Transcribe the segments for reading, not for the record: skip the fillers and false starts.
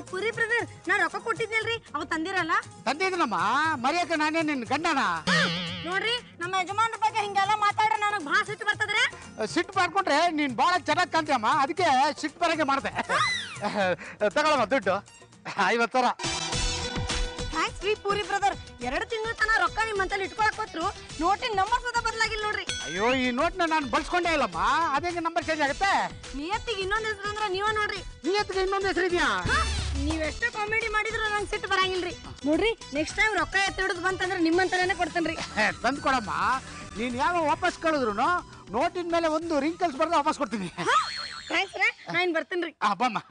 Puri brother ನಾ ರೊಕ್ಕ ಕೊಟ್ಟಿದ್ನಲ್ರಿ ಅವ್ ತಂದಿರಲ್ಲ ತಂದಿದ್ನಮ್ಮ ಮರ್ಯಾಕ ನಾನೇ ನಿನ್ ಗಂಡನ ನೋಡ್ರಿ ನಮ್ಮ ಯಜಮಾನ್ರ ಬಗ್ಗೆ ಹಿಂಗೆಲ್ಲ ಮಾತಾಡ್ರೆ ನನಗ್ ಬಹಳ ಸಿಟ್ಟು ಬರ್ತದ್ರಿ ಸಿಟ್ಟು ಮಾಡ್ಕೊಂಡ್ರೆ ನೀನ್ ಬಹಳ ಚೆನ್ನಾಗಿ ಕಾಣ್ತೀಯಮ್ಮ ಅದಕ್ಕೆ ಸಿಟ್ಟು ಬರಗೆ ಮಾಡ್ದೆ ತಗೊಳಮ್ಮ ದುಡ್ಡು 50,000 ಥ್ಯಾಂಕ್ಸ್ ರೀ ಪೂರಿ ಬ್ರದರ್ 2 ತಿಂಗಳ ತನ ರೊಕ್ಕ ನಿಮ್ಮಂತಲ್ಲಿ ಇಟ್ಕೊಳಕ್ ಕೊಟ್ರು ನೋಟಿನ ನಂಬರ್ ಸುದ ಬದಲಾಗಿಲ್ಲ ನೋಡ್ರಿ ಅಯ್ಯೋ ಈ ನೋಟ್ನ ನಾನು ಬಳಸ್ಕೊಂಡೇ ಇಲ್ಲಮ್ಮ ಅದೇಗೆ ನಂಬರ್ ಚೇಂಜ್ ಆಗುತ್ತೆ ನಿಯತ್ತಿಗೆ ಇನ್ನೊಂದ್ ಹೆಸರು ಅಂದ್ರೆ ನೀವ ನೋಡ್ರಿ ನಿಯತ್ಗೆ ಇನ್ನೊಂದು ಹೆಸರು ಇದೆಯಾ ನೀವೆಷ್ಟೇ ಕಾಮಿಡಿ ಮಾಡಿದ್ರು ನಂಗೆ ಸಿಟ್ಟು ಬರಂಗಿಲ್ರಿ ನೋಡ್ರಿ ನೆಕ್ಸ್ಟ್ ಟೈಮ್ ರೊಕ್ಕ ಎತ್ತಿಡೋದು ಬಂತಂದ್ರೆ ನಿಮ್ಮಂತಲೇ ಕೊಡ್ತೇನ್ರಿ ತಂದು ಕೊಡಮ್ಮ ನೀನ್ ಯಾವ ವಾಪಸ್ ಕಳಿದ್ರು ನೋಟಿನ ಮೇಲೆ ಒಂದು ರಿಂಕಲ್ಸ್ ಬರ್ದು ವಾಪಸ್ ಕೊಡ್ತೀನಿ ಥ್ಯಾಂಕ್ಸ್ ರೇ ನಾನು ಬರ್ತೇನ್ರಿ ಬಮ್ಮ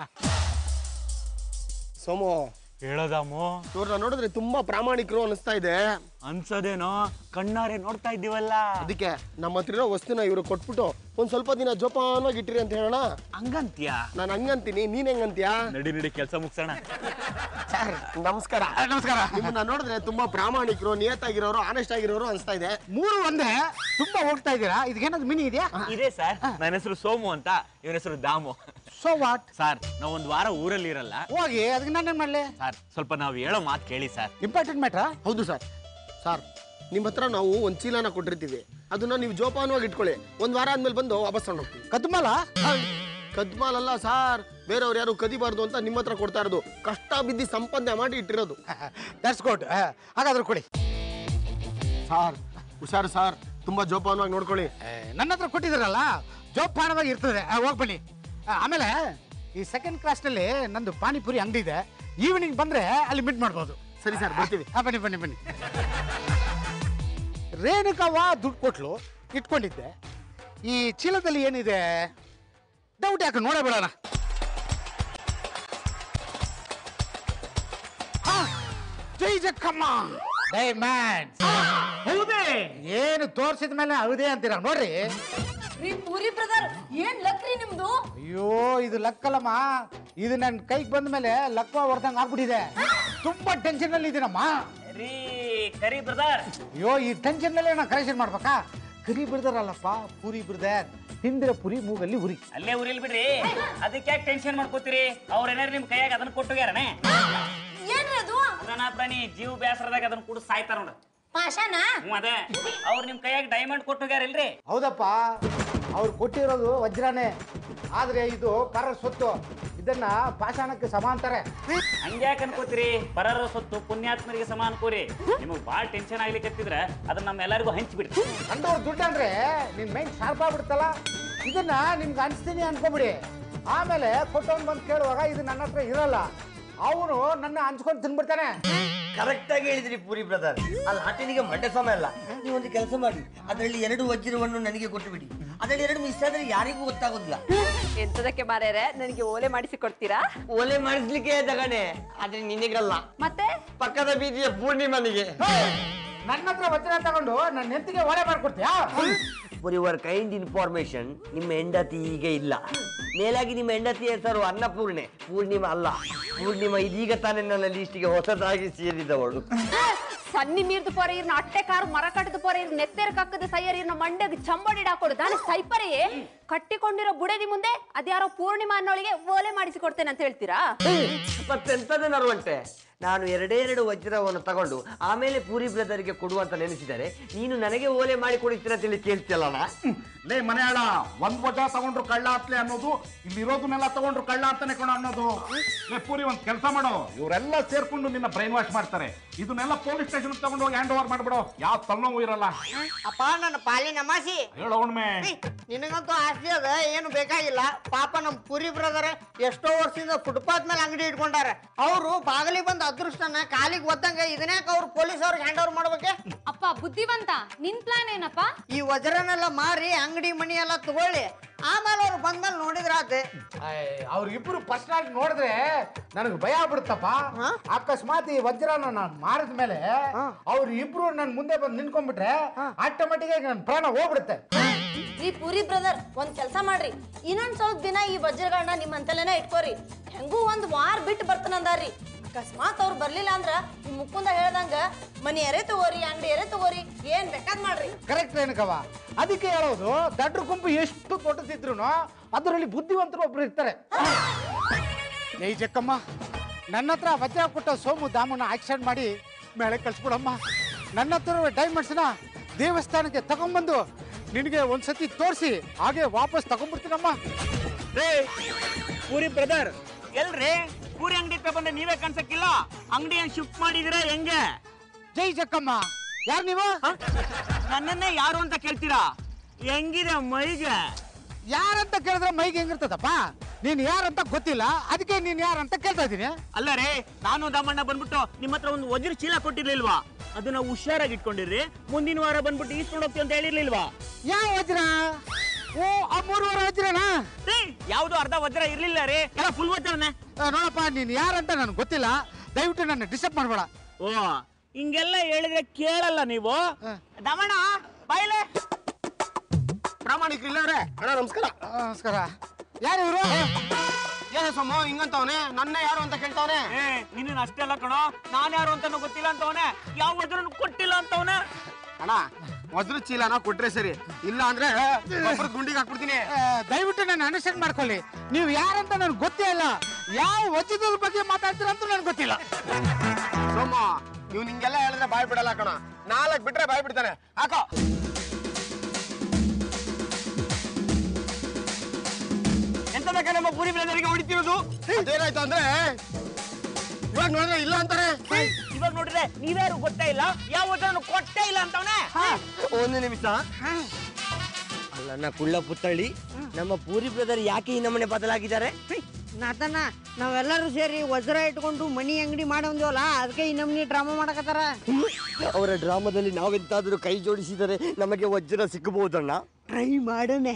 ಸೋಮು ಹೇಳೋದಾಮು ಇವ್ರನ್ನ ನೋಡಿದ್ರೆ ತುಂಬಾ ಪ್ರಾಮಾಣಿಕರು ಅನಿಸ್ತಾ ಇದೆ ಅನ್ಸೋದೇನೋ ಕಣ್ಣಾರೆ ನೋಡ್ತಾ ಇದ್ದೀವಲ್ಲ ಅದಕ್ಕೆ ನಮ್ಮ ಹತ್ರ ಇರೋ ವಸ್ತುನ ಇವ್ರು ಕೊಟ್ಬಿಟ್ಟು ಒಂದ್ ಸ್ವಲ್ಪ ದಿನ ಜೋಪಾನವಾಗಿ ಇಟ್ಟಿರಿ ಅಂತ ಹೇಳೋಣ ಹಂಗಂತ್ಯಾ ನಾನು ಹಂಗಂತೀನಿ ನೀನ್ ಹೆಂಗಂತೀಯಾ ನಡಿ ಕೆಲಸ ಮುಗ್ಸೋಣ ಸರ್ ನಮಸ್ಕಾರ ನಮಸ್ಕಾರ ನಿಮ್ಮನ್ನ ನೋಡಿದ್ರೆ ತುಂಬಾ ಪ್ರಾಮಾಣಿಕರು ನಿಯತ್ತಾಗಿರೋರು ಆನೆಸ್ಟ್ ಆಗಿರೋರು ಅನಿಸ್ತಾ ಇದೆ 3 ಒಂದೇ ತುಂಬಾ ಹೋಗ್ತಾ ಇದ್ದೀರಾ ಇದಕ್ಕೇನಾದ್ರು ಮಿನಿ ಇದೆಯಾ ಇದೆ ಸರ್ ನನ್ನ ಹೆಸರು ಸೋಮು ಅಂತ ಇವನ ಹೆಸರು ದಾಮು ಸೋ ವಾಟ್ ಸರ್ ನಾವು ಒಂದ್ ವಾರ ಊರಲ್ಲಿ ಇರಲ್ಲ ಹೋಗಿ ಅದಕ್ಕೆ ನಾನೇನ್ ಮಾಡ್ಲಿ ಸರ್ ಸ್ವಲ್ಪ ನಾವು ಹೇಳೋ ಮಾತು ಕೇಳಿ ಸರ್ ಇಂಪಾರ್ಟೆಂಟ್ ಮ್ಯಾಟ್ರಾ ಹೌದು ಸರ್ ಸರ್ ನಿಮ್ಮ ಹತ್ರ ನಾವು ಒಂದ್ ಚೀಲನ ಕೊಟ್ಟಿರ್ತೀವಿ ಅದನ್ನ ನೀವು ಜೋಪಾನವಾಗಿ ಇಟ್ಕೊಳ್ಳಿ ಒಂದ್ ವಾರ ಆದ್ಮೇಲೆ ಬಂದು ವಾಪಸ್ ತಗೊಂಡು ಹೋಗ್ತೀವಿ ಕದ್ಮಲ ಕದ್ಮಾಲಲ್ಲ ಸಾರ್ ಬೇರೆಯವ್ರು ಯಾರು ಕದಿಬಾರ್ದು ಅಂತ ನಿಮ್ಮ ಹತ್ರ ಕೊಡ್ತಾ ಇರೋದು ಕಷ್ಟ ಬಿದ್ದಿ ಸಂಪಾದನೆ ಮಾಡಿ ಇಟ್ಟಿರೋದು ದಟ್ಸ್ ಗುಡ್ ಹಾಗಾದ್ರೆ ಕೊಡಿ ಸಾರ್ ಹುಷಾರು ಸಾರ್ ತುಂಬಾ ಜೋಪಾನವಾಗಿ ನೋಡ್ಕೊಳ್ಳಿ ನನ್ನ ಹತ್ರ ಕೊಟ್ಟಿದ್ದೀರಲ್ಲ ಜೋಪಾನವಾಗಿ ಇರ್ತದೆ ಹೋಗಿ ಬನ್ನಿ ಆಮೇಲೆ ಈ ಸೆಕೆಂಡ್ ಕ್ಲಾಸ್ನಲ್ಲಿ ನಂದು ಪಾನಿಪುರಿ ಅಂಗಡಿ ಇದೆ ಈವ್ನಿಂಗ್ ಬಂದ್ರೆ ಅಲ್ಲಿ ಮೀಟ್ ಮಾಡ್ಬೋದು ಸರಿ ಸರ್ ಬರ್ತೀವಿ ಬನ್ನಿ ಬನ್ನಿ ಬನ್ನಿ ರೇಣುಕವ್ವ ದುಡ್ಡು ಕೊಟ್ಲು ಇಟ್ಕೊಂಡಿದ್ದೆ ಈ ಚೀಲದಲ್ಲಿ ಏನಿದೆ ಡೌಟ್ ಯಾಕೆ ನೋಡೇ ಬಿಡೋಣ ಜೈ ಜಕ್ಕಮ್ಮ ಡೈಮಂಡ್ಸ್ ಹೌದೇ ಏನು ತೋರಿಸಿದ ಮೇಲೆ ಹೌದೇ ಅಂತೀರ ನೋಡ್ರಿ ರೀ ಪೂರಿ ಬ್ರದರ್ ಏನ್ ಲಕ್ರಿ ನಿಮ್ದು ಅಯ್ಯೋ ಇದು ಲಕ್ಕಲ್ಲಮ್ಮ ಇದು ನನ್ನ ಕೈಗೆ ಬಂದ ಮೇಲೆ ಲಕ್ವ ಹೊಡೆದಂಗೆ ಆಗ್ಬಿಟ್ಟಿದೆ ತುಂಬಾ ಟೆನ್ಷನ್ ಅಲ್ಲಿ ಇದೀನಮ್ಮ ರೀ ಕರಿ ಬ್ರದರ್ ಅಯ್ಯೋ ಈ ಟೆನ್ಷನ್ ಮೇಲೆ ನಾ ಕರೆಕ್ಷನ್ ಮಾಡ್ಬೇಕಾ ಕರಿ ಬ್ರದರ್ ಅಲ್ಲಪ್ಪ ಪೂರಿ ಬ್ರದರ್ ತಿಂದಿರ ಪುರಿ ಮೂಗಲ್ಲಿ ಉರಿ ಅಲ್ಲೇ ಊರಿಲ್ ಬಿಡ್ರಿ ಅದಕ್ಕೆ ಯಾಕೆ ಟೆನ್ಷನ್ ಮಾಡ್ಕೋತೀರಿ ಅವ್ರೇನಾರು ನಿಮ್ ಕೈಯಾಗ ಅದನ್ನ ಕೊಟ್ಟೋಗ್ಯಾರನೆ ಏನ್ರಿ ಅದು ಅದನ್ನ ಪ್ರಾಣಿ ಜೀವ ಬೇಸರದಾಗ ಅದನ್ನ ಕೂಡ ಸಾಯ್ತಾರ ನೋಡ ಪಾಷಾಣ ಅದೇ ಅವ್ರು ನಿಮ್ ಕೈಯಾಗ ಡೈಮಂಡ್ ಕೊಟ್ಟೋಗ್ಯಾರಿಲ್ರಿ ಹೌದಪ್ಪ ಅವ್ರು ಕೊಟ್ಟಿರೋದು ವಜ್ರನೇ ಆದ್ರೆ ಇದು ಪರ ಸೊತ್ತು ಇದನ್ನ ಪಾಷಾಣಕ್ಕೆ ಸಮಾಂತಾರೆ ಹಂಗ್ಯಾಕ್ ಅನ್ಕೋತೀರಿ ಪರರ ಸೊತ್ತು ಪುಣ್ಯಾತ್ಮರಿಗೆ ಸಮ ಅನ್ಕೋರಿ ನಿಮಗ್ ಬಾಳ್ ಟೆನ್ಷನ್ ಆಗ್ಲಿಕ್ಕತ್ತಿದ್ರ ಅದನ್ನ ನಮ್ಮೆಲ್ಲರಿಗೂ ಹಂಚ್ಬಿಡ್ರಿ ಕಂಡವ್ರ ದುಡ್ಡು ಅಂದ್ರೆ ನಿನ್ ಮೈಂಡ್ ಶಾರ್ಪ್ ಆಗ್ಬಿಡ್ತಲ್ಲ ಇದನ್ನ ನಿಮ್ಗೆ ಅನ್ಸ್ತೀನಿ ಅನ್ಕೊಂಬಿಡಿ ಆಮೇಲೆ ಕೊಟ್ಟವನ್ ಬಂದು ಕೇಳುವಾಗ ಇದು ನನ್ನ ಹತ್ರ ಇರಲ್ಲ ಅವನು ನನ್ನ ಹಂಚ್ಕೊಂಡು ತಿನ್ಬಿಡ್ತಾನೆ ಕರೆಕ್ಟ್ ಆಗಿ ಹೇಳಿದ್ರಿ ಪೂರಿ ಬ್ರದರ್ ಅಲ್ಲಿ ಆಟನಿಗೆ ಮಂಡೆ ಸಮಯ ಅಲ್ಲ ನೀವೊಂದು ಕೆಲಸ ಮಾಡಿ ಅದರಲ್ಲಿ 2 ವಜ್ರವನ್ನು ನನಗೆ ಕೊಟ್ಟು ಬಿಡಿ ಅದರಲ್ಲಿ 2 ಮಿಸ್ ಆದ್ರೆ ಯಾರಿಗೂ ಗೊತ್ತಾಗೋದಿಲ್ಲ ಎಂತದಕ್ಕೆ ಮಾರ್ಯಾರೆ ನನಗೆ ಓಲೆ ಮಾಡಿಸಿ ಕೊಡ್ತೀರಾ ಓಲೆ ಮಾಡಿಸ್ಲಿಕ್ಕೆ ತಗಣೆ ಆದ್ರೆ ನಿನಗಲ್ಲ ಮತ್ತೆ ಪಕ್ಕದ ಬೀದಿಯ ಪೂರ್ಣಿಮನಿಗೆ ನನ್ನ ಹತ್ರ ವಜ್ರ ತಗೊಂಡು ನನ್ನ ನೆತ್ತಿಗೆ ಒಲೆ ಮಾಡ್ಕೊಡ್ತೀಯಾ ಫಾರ್ ಯುವರ್ ಕೈಂಡ್ ಇನ್ಫಾರ್ಮೇಶನ್ ನಿಮ್ಮ ಹೆಂಡತಿ ಈಗ ಇಲ್ಲ ಮೇಲಾಗಿ ನಿಮ್ಮ ಹೆಂಡತಿ ಹೆಸರು ಅನ್ನಪೂರ್ಣೆ ಪೂರ್ಣಿಮಾ ಅಲ್ಲ ಪೂರ್ಣಿಮಾ ಇದೀಗ ತಾನೇ ನನ್ನ ಲೀಸ್ಟಿಗೆ ಹೊಸದಾಗಿ ಸೇರಿದವಳು ಸನ್ನಿ ಮೀರ್ದು ಪೋರೆ ಇರ್ನ ಅಟ್ಟೆ ಕಾರು ಮರ ಕಟ್ಟದ ಪೋರೆ ಇರ್ ನೆತ್ತೆರ ಕಕ್ಕದ ಸೈಯರ್ ಇರ್ನ ಮಂಡ್ಯದ ಚಂಬಡಿ ಹಾಕೊಡು ನಾನು ಸೈಪರೆಯೇ ಕಟ್ಟಿಕೊಂಡಿರೋ ಬುಡದಿ ಮುಂದೆ ಅದ್ಯಾರೋ ಪೂರ್ಣಿಮಾ ಅನ್ನೋಳಿಗೆ ಓಲೆ ಮಾಡಿಸಿ ಕೊಡ್ತೇನೆ ಅಂತ ಹೇಳ್ತೀರಾ ಮತ್ತೆಂತದೇ ನರುವಂತೆ ನಾನು 2 ವಜ್ರವನ್ನು ತಗೊಂಡು ಆಮೇಲೆ ಪೂರಿ ಬ್ರದರ್ಗೆ ಕೊಡುವಂತ ನೆನೆಸಿದರೆ ನೀನು ನನಗೆ ಓಲೆ ಮಾಡಿ ಕೊಡಿಸ್ತೀರ ಅಂತ ಕೇಳ್ತಿಯಲ್ಲ ಲೇ ಮನೆಯಾಳ ಒಂದ್ ವಜಾ ತಗೊಂಡ್ರು ಕಳ್ಳ ಆತ್ಲೆ ಅನ್ನೋದು ಇಲ್ಲಿರೋದನ್ನೆಲ್ಲ ತಗೊಂಡ್ರು ಕಳ್ಳ ಅಂತಾನೆ ಕಣ ಅನ್ನೋದು. ಲೇ ಪೂರಿ ಒಂದ್ ಕೆಲಸ ಮಾಡೋ, ಇವರೆಲ್ಲ ಸೇರ್ಕೊಂಡು ನಿನ್ನ ಬ್ರೈನ್ ವಾಶ್ ಮಾಡ್ತಾರೆ. ಇದನ್ನೆಲ್ಲ ಪೊಲೀಸ್ ಸ್ಟೇಷನ್ ತಗೊಂಡು ಹೋಗಿ ಹ್ಯಾಂಡ್ ಓವರ್ ಮಾಡ್ಬಿಡೋ, ಯಾವ ತಲೆನೋವು ಇರಲ್ಲ. ಅಪ್ಪ ನನ್ನ ಪಾಲಿನ ಮಾಸಿ ಹೇಳೋಣ್ಮೆ ನಿನಗಂತೂ ಆಸ್ತಿ ಅದ ಏನು ಬೇಕಾಗಿಲ್ಲ. ಪಾಪ ನಮ್ ಪುರಿ ಬ್ರದರ್ ಎಷ್ಟೋ ವರ್ಷದಿಂದ ಫುಟ್ಪಾತ್ ಮೇಲೆ ಅಂಗಡಿ ಇಟ್ಕೊಂಡಾರ. ಅವರು ಬಾಗಿಲಿಗೆ ಬಂದ ಅದೃಷ್ಟನ ಕಾಲಿಗೆ ಒದ್ದಂಗ ಇದನ್ಯಾಕ ಅವ್ರು ಪೊಲೀಸ್ ಅವ್ರಿಗೆ ಹ್ಯಾಂಡ್ ಓವರ್ ಮಾಡ್ಬೇಕೆ? ಅಪ್ಪ ಬುದ್ಧಿವಂತ, ನಿನ್ ಪ್ಲಾನ್ ಏನಪ್ಪ? ಈ ವಜ್ರನೆಲ್ಲ ಮಾರಿ ಅಂಗಡಿ ಮನಿ ಎಲ್ಲ ತಗೊಳ್ಳಿ, ಆಮೇಲೆ ಅವ್ರು ಬಂದ್ಮೇಲೆ ನೋಡಿದ್ರಾತೆ. ಅವ್ರಿಬ್ರು ಪರ್ಸನಾಲಿಟಿ ನೋಡಿದ್ರೆ ನನಗೆ ಭಯ ಆಗ್ಬಿಡುತ್ತಪ್ಪ. ಅಕಸ್ಮಾತ್ ಈ ವಜ್ರನ ನಾನು ಮಾರಿದ ಮೇಲೆ ಅವ್ರು ಇಬ್ರು ನನ್ ಮುಂದೆ ಬಂದು ನಿಂತ್ಕೊಂಡ್ಬಿಟ್ರೆ ಆಟೋಮೆಟಿಕ್ ಆಗಿ ನನ್ನ ಪ್ರಾಣ ಹೋಗ್ಬಿಡುತ್ತೆ. ಈ ಪುರಿ ಬ್ರದರ್ ಒಂದ್ ಕೆಲಸ ಮಾಡ್ರಿ, ಇನ್ನೊಂದ್ ಸ್ವಲ್ಪ ದಿನ ಈ ವಜ್ರಗಳನ್ನ ನಿಮ್ಮಂತಲೇನೆ ಇಟ್ಕೋರಿ. ಹೆಂಗೂ ಒಂದ್ ವಾರ ಬಿಟ್ಟು ಬರ್ತಾನಂದಾರ್ರಿ. ಅಕಸ್ಮಾತ್ ಅವ್ರು ಬರ್ಲಿಲ್ಲ ಅಂದ್ರ ಈ ಮುಕ್ಕುಂದ ಹೇಳ್ದಂಗ ಮನಿ ಎರೆ ತಗೋರಿ, ಅಂಗಡಿ ಎರೆ ತಗೋರಿ, ಏನ್ ಬೇಕಾದ್ ಮಾಡ್ರಿ. ಕರೆಕ್ಟ್ ರೇಣುಕವ್ವ, ಅದಕ್ಕೆ ಹೇಳೋದು ದಡ್ರ ಗುಂಪು ಎಷ್ಟು ದೊಡ್ಡದಿದ್ರು ಅದರಲ್ಲಿ ಬುದ್ಧಿವಂತರು ಒಬ್ರು ಇರ್ತಾರೆ. ಜೈ ಜಕ್ಕಮ್ಮ, ನನ್ನ ಹತ್ರ ವಜ್ರ ಕೊಟ್ಟ ಸೋಮು ದಾಮನ ಆಕ್ಷನ್ ಮಾಡಿ ಮೇಳೆ ಕಳ್ಸ್ಬಿಡಮ್ಮ. ನನ್ನ ಹತ್ರ ಡೈಮಂಡ್ಸ್ನ ದೇವಸ್ಥಾನಕ್ಕೆ ತಗೊಂಡ್ಬಂದು ನಿನಗೆ ಒಂದ್ಸತಿ ತೋರಿಸಿ ಹಾಗೆ ವಾಪಸ್ ತಗೊಂಡ್ಬಿಡ್ತೀನಮ್ಮ. ಪೂರಿ ಬ್ರದರ್ ಎಲ್ರಿ ಪೂರಿ ಅಂಗಡಿ ಬಂದ್ರೆ ನೀವೇ ಕಾಣಿಸಕ್ಕಿಲ್ಲ, ಅಂಗಡಿ ಶಿಫ್ಟ್ ಮಾಡಿದಿರ ಹೆಂಗೆ? ಜೈ ಜಕ್ಕಮ್ಮ. ಯಾರು ನೀವು? ನನ್ನನ್ನೇ ಯಾರು ಅಂತ ಕೇಳ್ತೀರಾ? ಹೆಂಗಿದೆ ಮೈಗೆ? ಯಾರಂತ ಕೇಳಿದ್ರೆ ಮೈಗೆ ಹೆಂಗಿರ್ತದಪ್ಪ? ನೀನ್ ಯಾರಂತ ಗೊತ್ತಿಲ್ಲ, ಅದಕ್ಕೆ ನೀನ್ ಯಾರಂತ ಕೇಳ್ತಾ ಇದೀನಿ. ಅಲ್ಲ ರೇ, ನಾನು ದಮ್ಮಣ್ಣ ಬಂದ್ಬಿಟ್ಟು ನಿಮ್ಮ ಹತ್ರ ಒಂದು ವಜ್ರ ಚೀಲ ಕೊಟ್ಟಿರ್ಲಿಲ್ವಾ? ಅದನ್ನ ಹುಷಾರಾಗಿ ಇಟ್ಕೊಂಡಿರ್ರಿ, ಮುಂದಿನ ವಾರ ಬಂದ್ಬಿಟ್ಟು ಈಸ್ಕೊಂಡು ಹೋಗ್ತೀವಿ ಅಂತ ಹೇಳಿರ್ಲಿಲ್ವಾ? ಯಾವ ವಜ್ರ? ಓ, ಆ 3 ವಾರ ವಜ್ರನಾ? ಯಾವ್ದು ಅರ್ಧ ವಜ್ರ ಇರ್ಲಿಲ್ಲ ರೀ, ಎಲ್ಲ ಫುಲ್ ವಜ್ರನೇ. ನೋಡಪ್ಪ, ನೀನ್ ಯಾರಂತ ನನ್ಗೆ ಗೊತ್ತಿಲ್ಲ, ದಯವಿಟ್ಟು ನನ್ನ ಡಿಸ್ಟರ್ಬ್ ಮಾಡ್ಬೇಡ. ಓ, ಹಿಂಗೆಲ್ಲ ಹೇಳಿದ್ರೆ ಕೇಳಲ್ಲ ನೀವು. ದಮಣ್ಣ ಬಾಯ್ಲೆ. ಪ್ರಾಮಾಣಿಕರಿಲ್ಲ ಅಣ್ಣ. ನಮಸ್ಕಾರ. ನಮಸ್ಕಾರ. ಯಾರು ಇವರು? ಏನ ಸೋಮು ಹಿಂಗಂತವನೆ? ನನ್ನ ಯಾರು ಅಂತ ಕೇಳ್ತಾವನೆ? ನಿನ್ನ ಅಷ್ಟೇ ಅಲ್ಲ ಕಣೋ, ನಾನ್ ಯಾರು ಅಂತಾನು ಗೊತ್ತಿಲ್ಲ ಅಂತವನೆ, ಯಾವ ವಜ್ರ ಕೊಟ್ಟಿಲ್ಲ ಅಂತವನೆ. ಅಣ್ಣ, ವಜ್ರ ಚೀಲನ ಕೊಟ್ರೆ ಸರಿ, ಇಲ್ಲ ಅಂದ್ರೆ ಗುಂಡಿಗೆ ಹಾಕ್ಬಿಡ್ತೀನಿ. ದಯವಿಟ್ಟು ನಾನು ಅಂಡರ್ಸ್ಟ್ಯಾಂಡ್ ಮಾಡ್ಕೊಳ್ಳಿ. ನೀವು ಯಾರಂತ ನನ್ಗೆ ಗೊತ್ತೇ ಇಲ್ಲ, ಯಾವ ವಜ್ರದ ಬಗ್ಗೆ ಮಾತಾಡ್ತೀರ ಅಂತ ನನ್ಗೆ ಗೊತ್ತಿಲ್ಲ. ಸೋಮು, ನೀವು ನಿಂಗೆಲ್ಲ ಹೇಳಿದ್ರೆ ಬಾಯ್ ಬಿಡಲ್ಲ ಕಣ. 4 ಬಿಟ್ರೆ ಬಾಯ್ ಬಿಡ್ತಾನೆ. ಹಾಕೋ. ಎಂತ ಬೇಕಾ ನಮ್ಮ ಪೂರಿ ಬ್ರದರ್ಗೆ ಹೊಡಿತಿರೋದು? ಅದೇನಾಯ್ತು ಅಂದ್ರೆ ಇವಾಗ ನೋಡಿದ್ರೆ ಇಲ್ಲ ಅಂತಾರೆ. ಇವಾಗ ನೋಡಿದ್ರೆ ನೀವ್ಯಾರು ಗೊತ್ತೇ ಇಲ್ಲ, ಯಾವ ವಜ್ರನು ಕೊಟ್ಟೇ ಇಲ್ಲ ಅಂತವನೆ. ಒಂದು ನಿಮಿಷ. ಅಲ್ಲ ಕುಳ್ಳ ಪುತ್ತಳಿ, ನಮ್ಮ ಪೂರಿ ಬ್ರದರ್ ಯಾಕೆ ಈ ನಮ್ಮನೆ ಬದಲಾಗಿದ್ದಾರೆ? ನಾತನ ನಾವೆಲ್ಲರೂ ಸೇರಿ ವಜ್ರ ಇಟ್ಕೊಂಡು ಮನಿ ಅಂಗಡಿ ಮಾಡಂದಿವಲ್ಲ, ಅದಕ್ಕೆ ಈ ನಮ್ನಿ ಡ್ರಾಮಾ ಮಾಡಕತ್ತಾರ. ಅವರ ಡ್ರಾಮಾದಲ್ಲಿ ನಾವೆಂತಾದ್ರೂ ಕೈ ಜೋಡಿಸಿದರೆ ನಮಗೆ ವಜ್ರ ಸಿಕ್ಕಬಹುದಣ್ಣ. ಟ್ರೈ ಮಾಡೋಣ.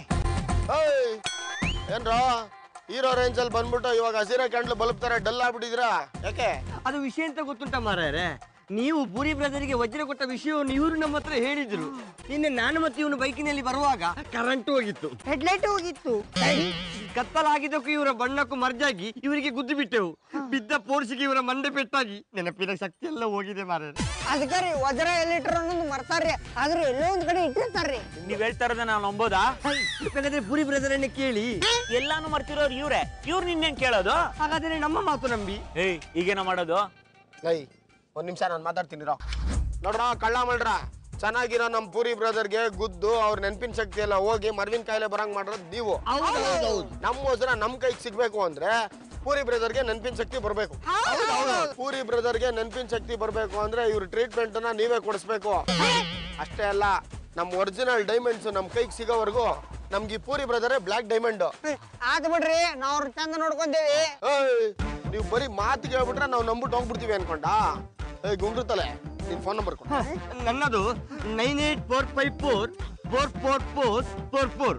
ಏನ್ರ ಹೀರೋ ರೇಂಜ್ ಅಲ್ಲಿ ಬಂದ್ಬಿಟ್ಟು ಇವಾಗ ಹಸಿರ ಕ್ಯಾಂಡ್ಲ್ ಬಲ್ಬ್ ತರ ಡಲ್ ಆಗ್ಬಿಟ್ಟಿದ್ರ ಯಾಕೆ? ಅದು ವಿಷಯ ಅಂತ ಗೊತ್ತುಂಟ ಮಾರಾಯರೆ. ನೀವು ಪೂರಿ ಬ್ರದರ್ಗೆ ವಜ್ರ ಕೊಟ್ಟ ವಿಷಯವನ್ನು ಇವರು ನಮ್ಮ ಹತ್ರ ಹೇಳಿದ್ರು. ನಿನ್ನೆ ನಾನು ಮತ್ತೆ ಇವನು ಬೈಕಿನಲ್ಲಿ ಬರುವಾಗ ಕರೆಂಟ್ ಹೋಗಿತ್ತು, ಹೆಡ್ಲೈಟ್ ಹೋಗಿತ್ತು. ಕತ್ತಲಾಗಿದ್ದಕ್ಕೂ ಇವರ ಬಣ್ಣಕ್ಕೂ ಮರ್ಜಾಗಿ ಇವರಿಗೆ ಗುದ್ದು ಬಿಟ್ಟೆವು. ಬಿದ್ದ ಪೋರ್ಸಿಗೆ ಇವರ ಮಂಡೆ ಪೆಟ್ಟಾಗಿ ನೆನಪಿನ ಶಕ್ತಿ ಎಲ್ಲ ಹೋಗಿದೆ ಮಾರಾಯರೆ. ಅದಕ್ಕೆ ರೀ ವಜ್ರ ಎಲ್ಲಿಟ್ರು ಅನ್ನೋದು ಮರ್ತಾರ್ರಿ, ಆದ್ರೆ ಎಲ್ಲೋ ಒಂದ್ ಕಡೆ ಇಟ್ಟಿರ್ತಾರ್ರಿ. ನೀವ್ ಹೇಳ್ತಾ ಇರೋದ ನಾವು ನಂಬೋದಾ? ಹಾಗಾದ್ರೆ ಪೂರಿ ಬ್ರದರ್ ಅನ್ನ ಕೇಳಿ. ಎಲ್ಲಾನು ಮರ್ತಿರೋರು ಇವ್ರೆ, ಇವ್ರು ನಿನ್ನೇನ್ ಕೇಳೋದು? ಹಾಗಾದ್ರೆ ನಮ್ಮ ಮಾತು ನಂಬಿ ಈಗೇನೋ ಮಾಡೋದು? ಒಂದ್ ನಿಮಿಷ ನಾನು ಮಾತಾಡ್ತೀನಿ ನೋಡ್ರ. ಕಳ್ಳ ಮಾಡ್ರ ಚೆನ್ನಾಗಿರೋ ನಮ್ ಪೂರಿ ಬ್ರದರ್ಗೆ ಗುದ್ದು ಅವ್ರ ನೆನಪಿನ ಶಕ್ತಿ ಎಲ್ಲ ಹೋಗಿ ಮರ್ವಿನ ಕಾಯಿಲೆ ಬರಂಗ್ ಮಾಡೋದು ನೀವು. ನಮ್ಮ ವಜ್ರ ನಮ್ ಕೈಗೆ ಸಿಗ್ಬೇಕು ಅಂದ್ರೆ ಪೂರಿ ಬ್ರದರ್ಗೆ ನೆನಪಿನ ಶಕ್ತಿ ಬರ್ಬೇಕು. ಪೂರಿ ಬ್ರದರ್ಗೆ ನೆನಪಿನ ಶಕ್ತಿ ಬರ್ಬೇಕು ಅಂದ್ರೆ ಇವ್ರ ಟ್ರೀಟ್ಮೆಂಟ್ ನ ನೀವೇ ಕೊಡಿಸ್ಬೇಕು. ಅಷ್ಟೇ ಅಲ್ಲ, ನಮ್ ಒರಿಜಿನಲ್ ಡೈಮಂಡ್ಸ್ ನಮ್ ಕೈಗೆ ಸಿಗೋವರೆಗೂ ನಮ್ಗೆ ಪೂರಿ ಬ್ರದರ್ ಬ್ಲಾಕ್ ಡೈಮಂಡ್. ಆದ್ ಬಿಡ್ರಿ, ನಾವ್ ಅವ್ರ ಚಂದ ನೋಡ್ಕೊಂತೇವಿ. ನೀವು ಬರೀ ಮಾತು ಕೇಳ್ಬಿಟ್ರೆ ನಾವು ನಂಬಿಟ್ಟು ಹೋಗ್ಬಿಡ್ತೀವಿ ಅನ್ಕೊಂಡ. ಗುಂಡ್ರತಲೆ ನಿನ್ ಫೋನ್ ನಂಬರ್ ಕೊಡು. ನನ್ನದು 9845444444.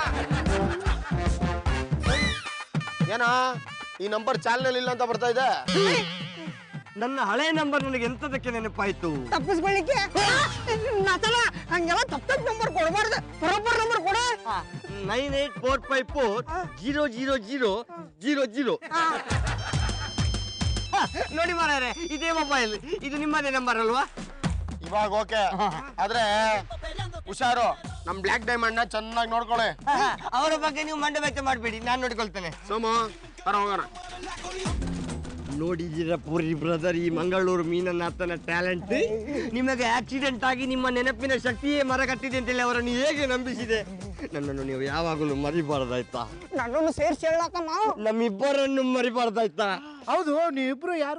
ಏನಾ ಈ ನಂಬರ್ ಚಾನಲ್ ಇಲ್ಲ ಅಂತ ಬರ್ತಾ ಇದೆ? ನನ್ನ ಹಳೆ ನಂಬರ್ ನನಗೆ ಎಂತದಕ್ಕೆ ನೆನಪಾಯ್ತು? ತಪ್ಪಿಸ್ಕೊಳ್ಳಿಕ್ಕೆ ನಾತನ ಹಂಗೆಲ್ಲ ತಪ್ಪ ನಂಬರ್ ಕೊಡಬಾರ್ದು, ಬರೋಬ್ಬರ್ ನಂಬರ್ ಕೊಡ. 9845400000. ನೋಡಿ ಮಾರಾಯರೆ, ಇದೇ ಮೊಬೈಲ್, ಇದು ನಿಮ್ಮದೇ ನಂಬರ್ ಅಲ್ವಾ? ಇವಾಗ ಓಕೆ, ಆದ್ರೆ ಹುಷಾರು, ನಮ್ ಬ್ಲಾಕ್ ಡೈಮಂಡ್ ನ ಚೆನ್ನಾಗಿ ನೋಡ್ಕೊಳ್ಳಿ. ಅವರ ಬಗ್ಗೆ ನೀವು ಮಂಡ ವ್ಯಕ್ತ ಮಾಡಬೇಡಿ, ನಾನು ನೋಡ್ಕೊಳ್ತೇನೆ. ಸೋಮು ಹೋಗೋಣ. ನೋಡಿದ್ದೀರ ಪೂರಿ ಬ್ರದರ್ ಈ ಮಂಗಳೂರು ಮೀನನ್ನಾತನ ಟ್ಯಾಲೆಂಟ್? ನಿಮಗೆ ಆಕ್ಸಿಡೆಂಟ್ ಆಗಿ ನಿಮ್ಮ ನೆನಪಿನ ಶಕ್ತಿಯೇ ಮರಗಟ್ಟಿದೆ ಅಂತೇಳಿ ಅವರನ್ನು ಹೇಗೆ ನಂಬಿಸಿದೆ? ನನ್ನನ್ನು ನೀವು ಯಾವಾಗಲೂ ಮರಿಬಾರ್ದಾಯ್ತಾ? ನನ್ನನ್ನು ಸೇರ್ಸಿ ಹೇಳಕ್ಕ ನಾವು ನಮ್ಮಿಬ್ಬರನ್ನು ಮರಿಬಾರ್ದಾಯ್ತಾ? ಹೌದು, ನೀವಿಬ್ರು ಯಾರು?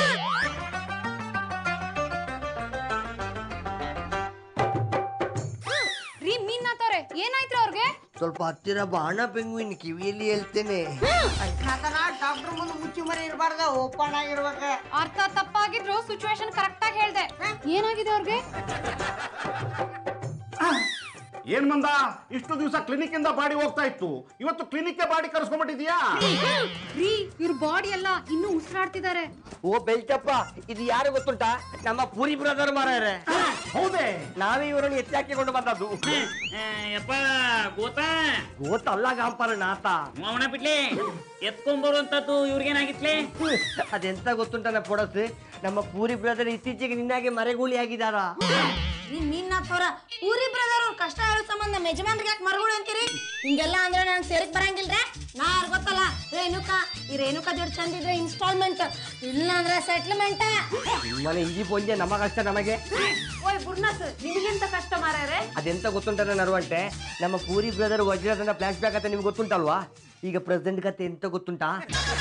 ರೀ ಮೀನಾತವ್ರೆ, ಏನಾಯ್ತು ಅವ್ರಿಗೆ? ಸ್ವಲ್ಪ ಹತ್ತಿರ ಬಾಣ ಪೆಂಗುವಿನ ಕಿವಿಯಲ್ಲಿ ಹೇಳ್ತೇನೆ. ಡಾಕ್ಟರ್ ಮುಂದೆ ಮುಚ್ಚಿ ಮರಿ ಇರಬಾರ್ದ, ಓಪನ್ ಆಗಿರ್ಬೇಕ. ಅರ್ಥ ತಪ್ಪಾಗಿದ್ರು ಸಿಚುವೇಶನ್ ಕರೆಕ್ಟ್ ಆಗಿ ಹೇಳ್ದೆ. ಏನಾಗಿದೆ ಅವ್ರಿಗೆ? ಏನ್ ಮಂದ, ಇಷ್ಟು ದಿವಸ ಕ್ಲಿನಿಕ್ ಇಂದ ಬಾಡಿ ಹೋಗ್ತಾ ಇತ್ತು, ಇವತ್ತು ಕ್ಲಿನಿಕ್ ಬಾಡಿ ಕರ್ಸ್ಕೊಂಡ್ಬಿಟ್ಟಿದ್ಯಾ? ರೀ ಇವ್ರ ಬಾಡಿ ಎಲ್ಲ ಇನ್ನೂ ಉಸಿರಾಡ್ತಿದ್ದಾರೆ. ಓ ಬೆಲ್ಟಪ್ಪ, ಇದು ಯಾರು ಗೊತ್ತುಂಟಾ? ನಮ್ಮ ಪೂರಿ ಬ್ರದರ್ ಮಾರಾಯರೆ. ಹೌದೇ? ನಾವೇ ಇವರನ್ನು ಎತ್ತಾಕಿಕೊಂಡು ಬಂದದ್ದು. ಗೊತ್ತಲ್ಲ ಗಾಂಪರ ನಾತ ಅವನ ಬಿಡ್ಲಿ ಎತ್ಕೊಂಡ್ಬರುವಂತದ್ದು ಇವ್ರಿಗೇನಾಗಿತ್ಲೆ? ಅದೆಂತ ಗೊತ್ತುಂಟ ಪೊಡಸ್, ನಮ್ಮ ಪೂರಿ ಬ್ರದರ್ ಇತ್ತೀಚೆಗೆ ನಿನ್ನಾಗೆ ಮರೆಗೂಳಿ ಆಗಿದಾರ. ನೀನಾಥವ್ರ ಪೂರಿ ಬ್ರದರ್ ಅವ್ರ ಕಷ್ಟ ಹೇಳೋ ಸಂಬಂಧ ನಮ್ಮ ಯಜಮಾನ್ರಿಗೆ ಯಾಕೆ ಮರಗಳು ಅಂತೀರಿ? ಹಿಂಗೆಲ್ಲ ಅಂದ್ರೆ ನಂಗೆ ಸೇರಕ್ ಬರಂಗಿಲ್ರೆ. ನಾ ಗೊತ್ತಲ್ಲ ರೇಣುಕಾ ಜೋಡಿ ಚಂದ ಇದ್ರೆ ಇನ್ಸ್ಟಾಲ್ಮೆಂಟ್, ಇಲ್ಲ ಅಂದ್ರೆ ಸೆಟ್ಲ್ಮೆಂಟ್. ಮನೆ ಇಡೀ ಪೊಂಜೆ ನಮ್ಮ ಕಷ್ಟ ನಮಗೆ. ಓಯ್ ಬುರ್ನಸ್, ನಿಮಗೆಂತ ಕಷ್ಟ ಮಾರ್ಯಾರೆ? ಅದೆಂತ ಗೊತ್ತುಂಟಲ್ಲ ನರ್ವಂಟೆ, ನಮ್ಮ ಪೂರಿ ಬ್ರದರ್ ವಜ್ರದನ್ನ ಫ್ಲಾಶ್ ಬ್ಯಾಕ್ ಅಂತ ನಿಮ್ಗೆ ಗೊತ್ತುಂಟಲ್ವಾ? ಈಗ ಪ್ರೆಸೆಂಟ್ ಕತೆ ಎಂತ ಗೊತ್ತುಂಟಾ?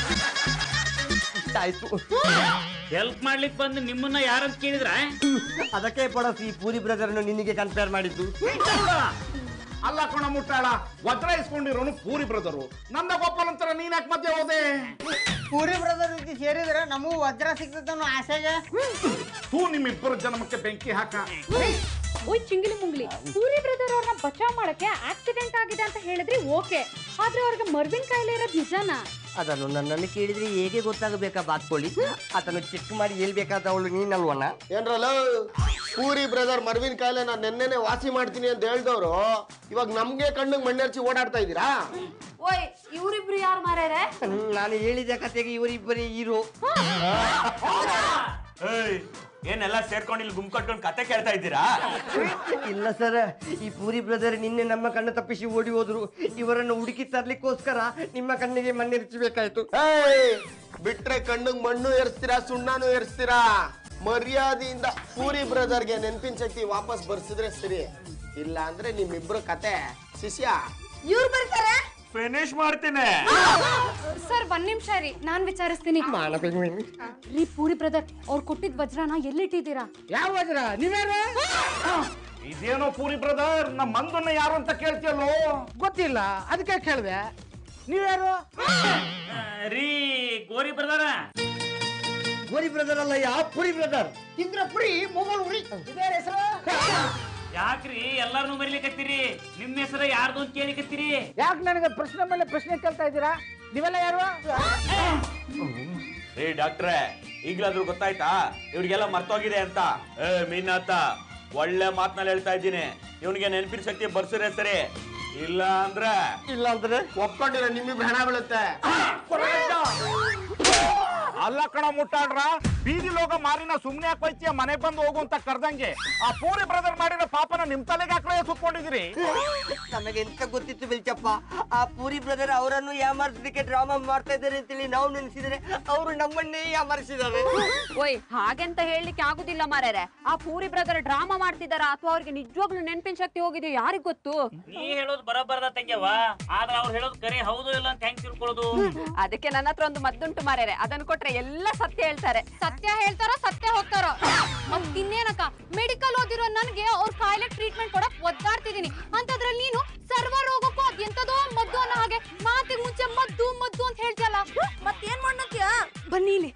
ಆಯ್ತು, ಹೆಲ್ಪ್ ಮಾಡ್ಲಿಕ್ಕೆ ಬಂದು ನಿಮ್ಮನ್ನ ಯಾರಂತ ಕೇಳಿದ್ರ ಅದಕ್ಕೆ ಪಡಸಿ ಪೂರಿ ಬ್ರದರ್ನು ನಿನಗೆ ಕನ್ಪೇರ್ ಮಾಡಿದ್ದು. ಅಲ್ಲ ಕಣ ಮುಟ್ಟಾಳ, ವಜ್ರ ಇಸ್ಕೊಂಡಿರೋನು ಪೂರಿ ಬ್ರದರು, ನಂದ ಗೋಪಾಲ್ ಅಂತಾರ, ನೀನ್ ಯಾಕೆ ಮಧ್ಯೆ ಹೋದೆ? ಪೂರಿ ಬ್ರದರ್ ಜೊತೆ ಸೇರಿದ್ರೆ ನಮಗೂ ವಜ್ರ ಸಿಗ್ತದ ಆಸೆಗೆ. ನಿಮ್ಮಿಬ್ಬರು ಜನ್ಮಕ್ಕೆ ಬೆಂಕಿ ಹಾಕ. ಓಯ್ ಚಿಂಗ್ಲಿ ಮುಂಗ್ಲಿ, ಪೂರಿ ಬ್ರದರ್ ಅವ್ರನ್ನ ಬಚಾವ್ ಮಾಡಕ್ಕೆ ಆಕ್ಸಿಡೆಂಟ್ ಆಗಿದೆ ಅಂತ ಹೇಳಿದ್ರಿ ಓಕೆ, ಆದ್ರೆ ಅವ್ರಿಗೆ ಮರ್ವಿನ್ ಕಾಯಿಲೆ ಇರೋದು ನಿಜನಾ? ಅದನ್ನು ನನ್ನನ್ನು ಕೇಳಿದ್ರೆ ಹೇಗೆ ಗೊತ್ತಾಗಬೇಕಾ ಬಾತ್ಕೊಳ್ಳಿ, ಅದನ್ನು ಚೆಕ್ ಮಾಡಿ ಹೇಳ್ಬೇಕಾದವಳು ನೀನಲ್ವಣ್ಣ? ಏನ್ರಲ್ಲ ಪೂರಿ ಬ್ರದರ್ ಮರ್ವಿನ್ ಕಾಯಿಲೆ ನಾನು ನೆನ್ನೆನೆ ವಾಸಿ ಮಾಡ್ತೀನಿ ಅಂತ ಹೇಳ್ದವ್ರು ಇವಾಗ ನಮ್ಗೆ ಕಣ್ಣಿಗೆ ಮಣ್ಣೆರ್ಚಿ ಓಡಾಡ್ತಾ ಇದ್ದೀರಾ? ಓಯ್ ಇವ್ರಿಬ್ರು ಯಾರು ಮಾರ್ಯಾರೆ? ನಾನು ಹೇಳಿದ ಕತೆಗೆ ಇವರಿಬ್ಬರೇ ಹೀರೋ. ಏನೆಲ್ಲ ಸೇರ್ಕೊಂಡು ಇಲ್ಲಿ ಗುಂಪು ಕಟ್ಕೊಂಡು ಕತೆ ಕೇಳ್ತಾ ಇದ್ದೀರಾ? ಇಲ್ಲ ಸರ್, ಈ ಪೂರಿ ಬ್ರದರ್ ನಿನ್ನೆ ನಮ್ಮ ಕಣ್ಣು ತಪ್ಪಿಸಿ ಓಡಿ ಹೋದ್ರು. ಇವರನ್ನು ಹುಡುಕಿ ತರ್ಲಿಕ್ಕೋಸ್ಕರ ನಿಮ್ಮ ಕಣ್ಣಿಗೆ ಮಣ್ಣೆರಚಬೇಕಾಯ್ತು. ಬಿಟ್ರೆ ಕಣ್ಣಿಗೆ ಮಣ್ಣು ಏರ್ಸ್ತೀರಾ, ಸುಣ್ಣಾನು ಏರ್ಸ್ತೀರಾ? ಮರ್ಯಾದೆಯಿಂದ ಪೂರಿ ಬ್ರದರ್ಗೆ ನೆನಪಿನ ಶಕ್ತಿ ವಾಪಸ್ ಬರ್ಸಿದ್ರೆ ಸರಿ, ಇಲ್ಲ ಅಂದ್ರೆ ನಿಮ್ಮಿಬ್ರು ಕತೆ ಶಿಷ್ಯ. ಇವ್ರು ಬರ್ತಾರೆ, ಫಿನಿಶ್ ಮಾಡ್ತೀನಿ. ಸರ್ ಒಂದ್ ನಿಮಿಷ ರೀ, ನಾನ್ ವಿಚಾರಿಸ್ತೀನಿ. ರೀ ಪೂರಿ ಬ್ರದರ್, ಅವ್ರು ಕೊಟ್ಟಿದ್ ವಜ್ರನ ಎಲ್ಲಿಟ್ಟಿದ್ದೀರಾ? ಯಾವ ವಜ್ರ? ನೀವ್ಯಾರು? ಇದೇನೋ ಪೂರಿ ಬ್ರದರ್, ನಮ್ಮ ಮಂದನ್ನ ಯಾರು ಅಂತ ಕೇಳ್ತಿಯಲ್ಲೋ? ಗೊತ್ತಿಲ್ಲ, ಅದಕ್ಕೆ ಕೇಳಿದೆ. ನೀವ್ಯಾರು? ರೀ ಗೋರಿ ಬ್ರದರ. ಗೋರಿ ಬ್ರದರ್ ಅಲ್ಲ, ಯಾವ ಪೂರಿ ಬ್ರದರ್? ತಿಂದ್ರ ಪುರಿ ಮೊಬೈಲ್ ಉರಿ ಇದೇ ಹೆಸರು. ಯಾಕ್ರಿ ಎಲ್ಲಾರನು ಮರಿಲಿಕತ್ತೀರಿ? ನಿಮ್ಮ ಹೆಸರ ಯಾರ್ದು ಅಂತ ಕೇಳಿಕತ್ತೀರಿ? ಯಾಕೆ ನನಗೆ ಪ್ರಶ್ನೆ ಮೇಲೆ ಪ್ರಶ್ನೆ ಕೇಳ್ತಾ ಇದ್ದೀರಾ? ನೀವೆಲ್ಲ ಯಾರು? ಏ ಡಾಕ್ಟ್ರೆ, ಈಗ್ಲಾದ್ರೂ ಗೊತ್ತಾಯ್ತಾ ಇವ್ರಿಗೆಲ್ಲ ಮರ್ತೋಗಿದೆ ಅಂತ? ಮೀನಾತ, ಒಳ್ಳೆ ಮಾತ್ನಲ್ಲಿ ಹೇಳ್ತಾ ಇದ್ದೀನಿ, ಇವನಿಗೆ ನೆನಪಿನ ಶಕ್ತಿ ಬರ್ಸಿದ್ರೆ ಸರಿ, ಇಲ್ಲ ಅಂದ್ರೆ ಒಪ್ಕೊಂಡಿರೋ ನಿಮ್ಮಿಬ್ರು ಹಣ ಬೀಳುತ್ತೆ. ಅಲ್ಲ ಕಣ ಮುಟ್ಟಾಡ್ರ, ಬೀದಿ ಲೋಗ ಮಾರಿನ ಸುಮ್ನೆ ಹಾಕೋಯ್ತಿಯ ಮನೆ ಬಂದು ಹೋಗು ಅಂತ ಕರ್ದಂಗೆ ಆ ಪೂರಿ ಬ್ರದರ್ ಮಾಡಿರೋ ಪಾಪನ ನಿಮ್ ತಲೆಗೆ ಹಾಕಲೇ ಸುತ್ಕೊಂಡಿದ್ದೀರಿ. ನಮಗೆ ಎಂತ ಗೊತ್ತಿತ್ತು ಬೆಲ್ಚಪ್ಪ, ಆ ಪೂರಿ ಬ್ರದರ್ ಅವರನ್ನು ಯಾಮಾರಿಸಲಿಕ್ಕೆ ಡ್ರಾಮಾ ಮಾಡ್ತಾ ಇದ್ದಾರೆ ಅಂತೇಳಿ ನಾವು ನೆನೆಸಿದರೆ ಅವರು ನಮ್ಮನ್ನೇ ಯಾಮಾರಿಸಿದ್ದಾರೆ. ಓಯ್ ಹಾಗೆಂತ ಹೇಳಲಿಕ್ಕೆ ಆಗುದಿಲ್ಲ ಮಾರ್ಯಾರೆ. ಆ ಪೂರಿ ಬ್ರದರ್ ಡ್ರಾಮಾ ಮಾಡ್ತಿದಾರ ಅಥವಾ ಅವ್ರಿಗೆ ನಿಜವಾಗ್ಲೂ ನೆನಪಿನ ಶಕ್ತಿ ಹೋಗಿದೆ ಯಾರಿಗ್ ಗೊತ್ತು? ನೀ ಹೇಳೋದು ಬರಬರದ ತಂಗ್ಯವ, ಆದ್ರ ಅವ್ರು ಹೇಳೋದು ಕರೆ ಹೌದು ಇಲ್ಲ ಅಂತ ಹೆಂಗ್ ತಿಳ್ಕೊಳ್ಳೋದು? ಅದಕ್ಕೆ ನನ್ನ ಹತ್ರ ಒಂದು ಮದ್ದುಂಟು ಮಾರ್ಯಾರೆ, ಅದನ್ನ ಕೊಟ್ರೆ ಎಲ್ಲ ಸತ್ಯ ಹೇಳ್ತಾರೆ. ಸತ್ಯ ಹೇಳ್ತಾರೋ ಸತ್ಯ ಹೋಗ್ತಾರೋ. ಮತ್ ಇನ್ನೇನಕ್ಕ, ಮೆಡಿಕಲ್ ಓದಿರೋ ನನ್ಗೆ ಅವ್ರ ಕಾಯಿಲೆ ಟ್ರೀಟ್ಮೆಂಟ್ ಕೊಡಕ್ ಒದ್ದಾಡ್ತಿದೀನಿ ಅಂತದ್ರಲ್ಲಿ ನೀನು ಸರ್ವ ರೋಗಕ್ಕೂ ಎಂತದೋ ಮದ್ದು ಅನ್ನೋ ಹಾಗೆ ಮಾತಿಗೆ ಮುಂಚೆ ಮದ್ದು ಮದ್ದು ಅಂತ ಹೇಳ್ತಿಯಲ್ಲ, ಮತ್ತೇನ್ ಮಾಡ್ನತ್ಯ? ಬನ್ನಿ ಇಲ್ಲಿ.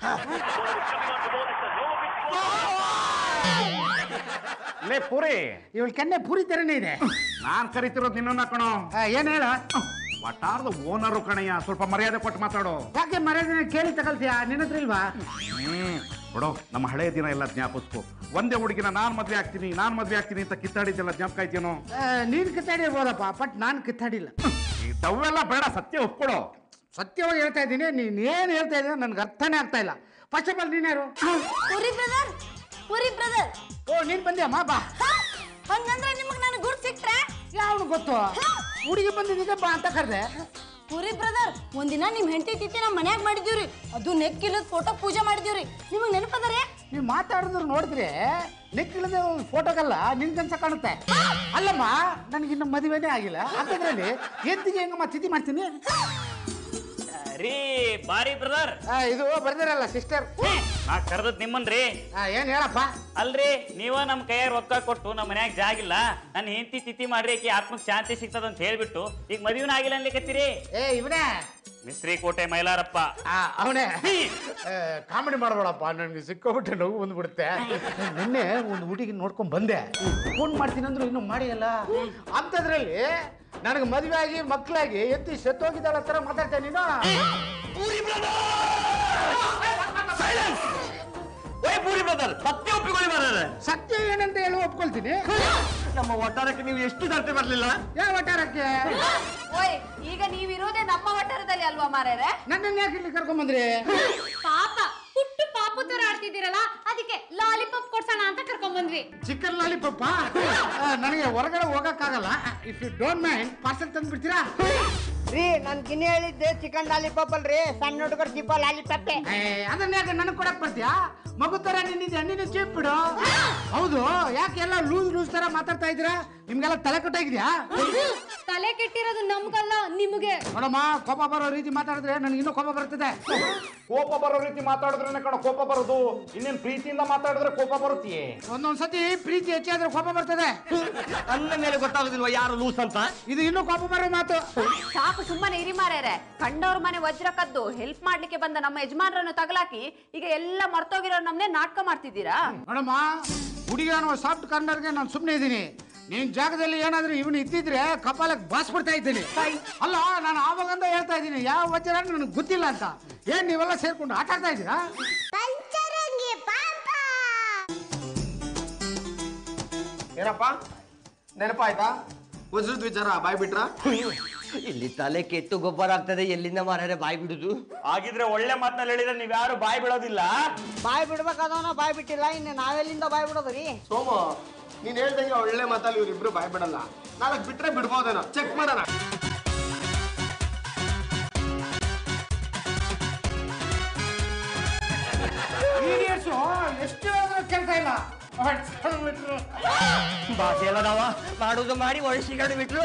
ಲೇ ಪೂರಿ, ಇವಳ ಕೆನ್ನೆ ಪೂರಿ ತರನೇ ಇದೆ. ನಾನ್ ಕರಿತಿರೋದು ನಿನ್ನ ಕಣೋ. ಏನ್ ಹೇಳ? ವಟಾರದ ಓನರು ಕಣಯ್ಯ, ಸ್ವಲ್ಪ ಮರ್ಯಾದೆ ಕೊಟ್ಟು ಮಾತಾಡೋ. ಯಾಕೆ ಮರ್ಯಾದೆ ಕೇಳಿ ತಗೊಳ್ತೀಯಾ? ನಿನ್ನ ಹತ್ರ ಇಲ್ವಾ? ಬಿಡೋ, ನಮ್ಮ ಹಳೆಯ ದಿನ ಎಲ್ಲ ಜ್ಞಾಪಿಸ್ಕೊ. ಒಂದೇ ಹುಡುಗಿನ ನಾನ್ ಮದ್ವೆ ಆಗ್ತೀನಿ ಅಂತ ಕಿತ್ತಾಡಿದ್ದೆಲ್ಲ ಜ್ಞಾಪಕ ಐತೇನೋ? ನೀನ್ ಕಿತ್ತಾಡಿರ್ಬೋದಪ್ಪ, ಬಟ್ ನಾನ್ ಕಿತ್ತಾಡಿಲ್ಲ. ಈ ದವ್ವೆಲ್ಲ ಬೇಡ, ಸತ್ಯ ಒಪ್ಕೊಡೋ. ಸತ್ಯವಾಗಿ ಹೇಳ್ತಾ ಇದ್ದೀನಿ, ನೀನ್ ಏನ್ ಹೇಳ್ತಾ ಇದ್ದೀನಿ ನನ್ಗೆ ಅರ್ಥನೇ ಆಗ್ತಾ ಇಲ್ಲ. ಫಸ್ಟ್ ಆಫ್ ಆಲ್ ನೀನ್ಯಾರು? ಪೂರಿ ಬ್ರದರ್. ಓ, ನೀನ್ ಬಂದ್ಯಮ್ಮ, ಬಾ. ಹಂಗಂದ್ರೆ ನಿಮಗ್ ನನಗೆ ಗುರ್ತು ಸಿಕ್ತ್ರೆ? ಯಾವ್ದು ಗೊತ್ತು? ಹುಡುಗಿ ಬಂದಿದ್ದೆ ಬಾ ಅಂತ ಕರೆದೆ. ಪೂರಿ ಬ್ರದರ್, ಒಂದಿನ ನಿಮ್ ಹೆಂಡತಿ ತಿತ್ತಿ ನಮ್ಮ ಮನ್ಯಾಗ ಮಾಡಿದೀವ್ರಿ, ಅದು ನೆಕ್ಕಿಲ್ಲದ ಫೋಟೋ ಪೂಜೆ ಮಾಡಿದೀವ್ರಿ. ನಿಮಗ್ ನೆನಪದರಿ? ನೀವು ಮಾತಾಡಿದ್ರು ನೋಡಿದ್ರೆ ನೆಕ್ಕಿಲ್ಲದೆ ಫೋಟೋಗಲ್ಲ ನಿನ್ಗನ್ಸ ಕಾಣುತ್ತೆ. ಅಲ್ಲಮ್ಮ, ನನಗಿನ್ನು ಮದುವೆನೇ ಆಗಿಲ್ಲ, ಅಂತದ್ರಲ್ಲಿ ಎತ್ತಿಗೆ ಹೆಂಗಮ್ಮ ತಿಥಿ ಮಾಡ್ತೀನಿ? ರೀ ಬಾರಿ ಬ್ರದರ್, ಇದು ಬರ್ದಿರಲ್ಲ ಸಿಸ್ಟರ್. ನಾ ಕರ್ದದ್ ನಿಮ್ಮನ್ರಿ. ಏನ್ ಹೇಳಪ್ಪ? ಅಲ್ರಿ, ನೀವ ನಮ್ ಕೈಯಾಗ ರೊಕ್ಕ ಕೊಟ್ಟು ನಮ್ಮ ಮನ್ಯಾಗ ಜಾಗಿಲ್ಲ, ನನ್ನ ಹೆಂಡತಿ ತಿಥಿ ಮಾಡ್ರಿ, ಆಕಿ ಆತ್ಮಕ್ ಶಾಂತಿ ಸಿಗ್ತದ ಅಂತ ಹೇಳ್ಬಿಟ್ಟು ಈಗ ಮದುವೆನ ಆಗಿಲ್ಲ ಅನ್ಲಿಕತ್ತೀರಿ. ಇವನೇ ಮಿಸ್ರಿ ಕೋಟೆ ಮೈಲಾರಪ್ಪ. ಅವನೇ. ಕಾಮಿಡಿ ಮಾಡಬೇಡಪ್ಪ, ನನಗೆ ಸಿಕ್ಕೋಬಿಟ್ಟೆ ನೋವು ಬಂದ್ಬಿಡುತ್ತೆ. ನಿನ್ನೆ ಒಂದು ಹುಡುಗಿ ನೋಡ್ಕೊಂಡ್ ಬಂದೆ, ಫೋನ್ ಮಾಡ್ತೀನಿ ಅಂದ್ರು ಇನ್ನೂ ಮಾಡಿಯಲ್ಲ. ಅಂತದ್ರಲ್ಲಿ ನನಗೆ ಮದುವೆ ಆಗಿ ಮಕ್ಕಳಾಗಿ ಎತ್ತಿ ಸತ್ತೋಗಿದ್ದಾಳ ತರ ಮಾತಾಡ್ತೇನೆ ನೀನು. ಸತ್ಯ ಏನಂತ ಹೇಳಿ ಒಪ್ಕೊಳ್ತೀನಿ. ನಮ್ಮ ವಟಾರಕ್ಕೆ ನೀವು ಎಷ್ಟು ದಾಟಿ ಬರ್ಲಿಲ್ಲ? ಯಾವ ವಟಾರಕ್ಕೆ? ಓಯ್, ಈಗ ನೀವಿರೋದೇ ನಮ್ಮ ವಟಾರದಲ್ಲಿ ಅಲ್ವಾ ಮಾರ್ಯಾರೆ? ನನ್ನನ್ನು ಯಾಕೆ ಇಲ್ಲಿ ಕರ್ಕೊಂಡ್ ಬಂದ್ರಿ? ಪಾಪ, ಪುಟ್ಟು ಪಾಪು ತರ ಆಡ್ತಿದ್ದೆ ಅಂತಿದ್ದೀರಲ್ಲ ಅದಕ್ಕೆ ಲಾಲಿಪಾಪ್ ಕೊಡ್ಸೋಣ ಅಂತ ಕರ್ಕೊಂಡ್ ಬಂದ್ವಿ. ಚಿಕನ್ ಲಾಲಿಪಾಪ ನನಗೆ ಹೊರಗಡೆ ಹೋಗಕ್ಕಾಗಲ್ಲ. If you don't mind parcel ತಂದು ಬಿಡ್ತೀರಾ? ರೀ ನನ್ ಗಿನಿ ಹೇಳಿದ್ದೆ ಚಿಕನ್ ಲಾಲಿಪಾಪ್ ಅಲ್ರಿ, ಸಣ್ಣ ಹುಡುಗರ ಚಿಪ್ಪ ಲಾಲಿಪಾಪ್. ಅದನ್ನ ಯಾಕೆ ನನಗೆ ಕೊಡಕ್ ಬರ್ತೀಯಾ? ಮಗು ತರ ನಿನ್ನಿದೆ ನೀನು ಚೀಪ್ ಬಿಡು. ಹೌದು, ಯಾಕೆ ಎಲ್ಲ ಲೂಸ್ ತರ ಮಾತಾಡ್ತಾ ಇದ್ದೀರಾ? ನಿಮ್ಗೆಲ್ಲ ತಲೆ ಕೆಟ್ಟಾಗಿದ್ಯಾ? ತಲೆ ಕೆಟ್ಟಿರೋದು ನಮ್ಗಲ್ಲ ನಿಮ್ಗೆ. ನೋಡಮ್ಮ, ಕೋಪ ಬರೋ ರೀತಿ ಮಾತಾಡಿದ್ರೆ ನನಗೆ ಇನ್ನೂ ಕೋಪ ಬರ್ತದೆ. ಕೋಪ ಬರೋ ರೀತಿ ಮಾತಾಡಿದ್ರೆ ಕಣ ಕೋಪ ಬರೋದು, ಇನ್ನೇನ್ ಪ್ರೀತಿಯಿಂದ ಮಾತಾಡಿದ್ರೆ ಕೋಪ ಬರುತ್ತೆ. ಒಂದೊಂದ್ಸತಿ ಪ್ರೀತಿ ಹೆಚ್ಚಾದ್ರೆ ಕೋಪ ಬರ್ತದೆ. ನನ್ನ ಮೇಲೆ ಗೊತ್ತಾಗುದಿಲ್ವಾ ಯಾರು ಲೂಸ್ ಅಂತ? ಇದು ಇನ್ನೂ ಕೋಪ ಬರೋ ಮಾತು. ಸಾಕು ಸುಮ್ಮನೆ ಇರಿ ಮಾರ್ಯಾರೆ. ಕಂಡವ್ರ ಮನೆ ವಜ್ರ ಕದ್ದು ಹೆಲ್ಪ್ ಮಾಡ್ಲಿಕ್ಕೆ ಬಂದ ನಮ್ಮ ಯಜಮಾನರನ್ನು ತಗಲಾಕಿ ಈಗ ಎಲ್ಲ ಮರ್ತೋಗಿರೋ ನಮ್ನೆ ನಾಟಕ ಮಾಡ್ತಿದ್ದೀರಾ? ನೋಡಮ್ಮ, ಹುಡುಗಿ ಅನ್ನೋ ಸಾಫ್ಟ್ ಕಾರ್ನರ್ಗೆ ನಾನು ಸುಮ್ಮನೆ ಇದ್ದೀನಿ. ನಿನ್ ಜಾಗದಲ್ಲಿ ಏನಾದ್ರೂ ಇವನು ಇದ್ದಿದ್ರೆ ಕಪಾಲಕ್ಕೆ ಬಾಸ್ಬಿಡ್ತಾ ಇದ್ದೀನಿ. ಅಲ್ಲ, ನಾನು ಆವಾಗಂದ ಹೇಳ್ತಾ ಇದ್ದೀನಿ ಯಾವ ವಜ್ರ ನನಗೆ ಗೊತ್ತಿಲ್ಲ ಅಂತ. ಏನ್ ನೀವೆಲ್ಲ ಸೇರ್ಕೊಂಡು ಆಟ ಆಡ್ತಾ ಇದ್ದೀರಾ? ಏನಪ್ಪ ನೆನಪಾಯ್ತಾ? ವಜ್ರದ ವಿಚಾರ ಬಾಯ್ ಬಿಟ್ರ? ಇಲ್ಲಿ ತಲೆ ಕೆಟ್ಟು ಗೊಬ್ಬರ ಆಗ್ತದೆ, ಎಲ್ಲಿಂದ ಮಾರಾರೆ ಬಾಯಿ ಬಿಡುದು? ಆಗಿದ್ರೆ ಒಳ್ಳೆ ಮಾತಲ್ಲಿ ಹೇಳಿದ್ರೆ ನೀವ್ ಯಾರು ಬಾಯಿ ಬಿಡೋದಿಲ್ಲ. ಬಾಯ್ ಬಿಡ್ಬೇಕಾದವನ ಬಾಯ್ ಬಿಟ್ಟಿಲ್ಲ, ಇನ್ನು ನಾವೆಲ್ಲಿಂದ ಬಾಯ್ ಬಿಡೋದ್ರಿ? ಸೋಮು, ನೀನ್ ಹೇಳ್ದಂಗೆ ಒಳ್ಳೆ ಮಾತಲ್ಲಿ ಇವ್ರಿಬ್ರು ಬಾಯ್ ಬಿಡಲ್ಲ. ನಾಲ್ಕು ಬಿಟ್ರೆ ಬಿಡ್ಬೋದೇನೋ, ಚೆಕ್ ಮಾಡೋಣ. ಎಷ್ಟು ಕೆಲಸ ಇಲ್ಲ. ಭಾಷೆ ಎಲ್ಲದಾವ ಮಾಡುದು ಮಾಡಿ ಒಳಸಿಗಡೆ ಬಿಟ್ರು.